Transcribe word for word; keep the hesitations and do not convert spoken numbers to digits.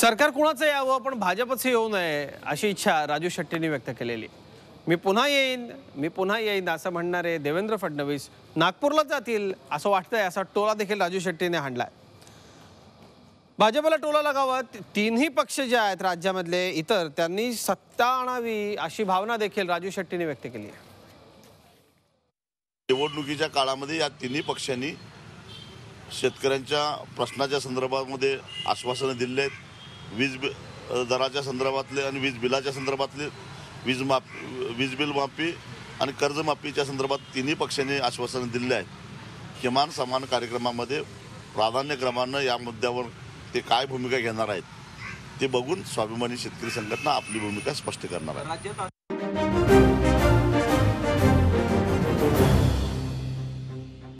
सरकार कुणाचं यावं पण भाजपचं येऊ नये अशी इच्छा राजू शेट्टींनी व्यक्त केलेली। मी पुन्हा येईन मी पुन्हा येईन असं म्हणणारे देवेंद्र फडणवीस नागपूरला जातील असं वाटतंय, असा टोला देखील राजू शेट्टीने हाणलाय। भाजपला टोला लगावा तीनही पक्ष जे आहेत राज्यामधले इतर त्यांनी सत्ता आणावी अशी भावना देखील राजू शेट्टीने व्यक्त केली आहे। निवडणुकीच्या काळामध्ये या तिन्ही पक्षांनी शेतकऱ्यांच्या प्रश्नाच्या संदर्भामध्ये आश्वासनं दिली आहेत। वीज दराच्या संदर्भातले आणि वीज बिलाच्या संदर्भातले वीज माफ वीज बिल माफी आणि कर्जमाफीच्या संदर्भात तिन्ही पक्षांनी आश्वासनं दिले आहेत। किमान समान कार्यक्रमामध्ये प्राधान्यक्रमानं या मुद्द्यावर ते काय भूमिका घेणार आहेत ते बघून स्वाभिमानी शेतकरी संघटना आपली भूमिका स्पष्ट करणार आहे।